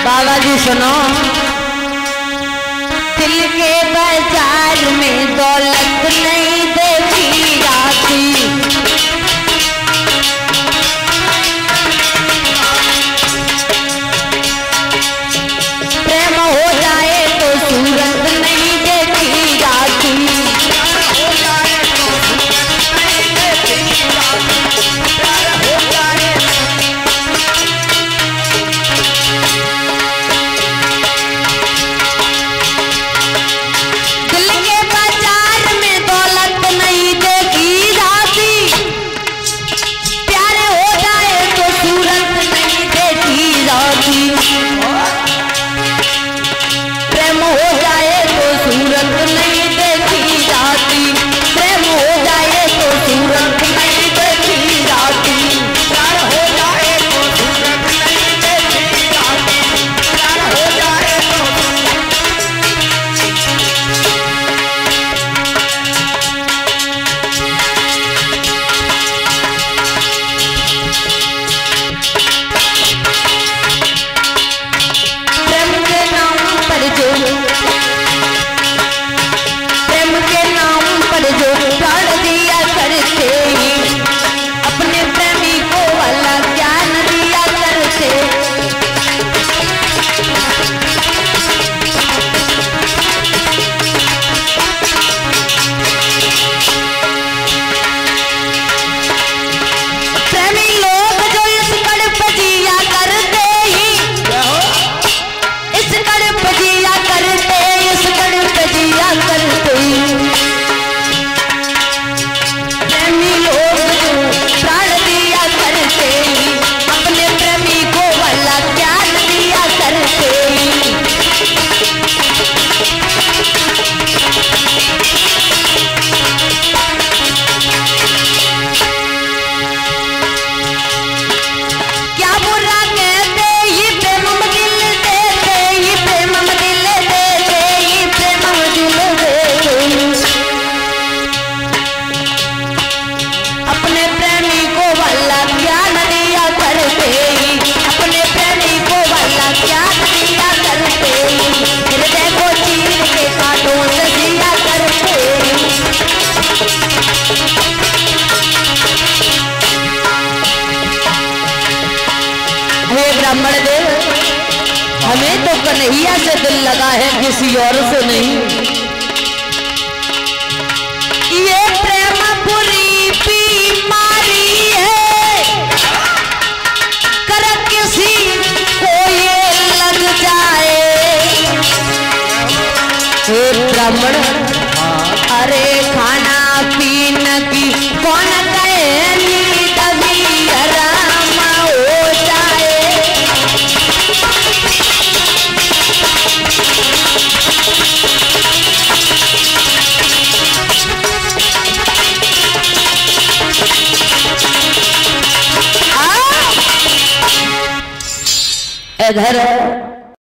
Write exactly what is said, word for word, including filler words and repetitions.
बाबा जी सुनो, दिल के बाजार में दौलत नहीं देखी जाती, प्रेम हो जाए तो सूरत नहीं देखी जाती, हो जाए तो सूरत नहीं देखी जाती, हो जाए ब्राह्मण देव, हमें तो कन्हैया से दिल लगा है, किसी और से नहीं। ये प्रेम बुरी बीमारी है, कर किसी को ये लग जाए। हे ब्राह्मण, अरे खाना पीना की कौन कहे तभी आराम हो जाए। इधर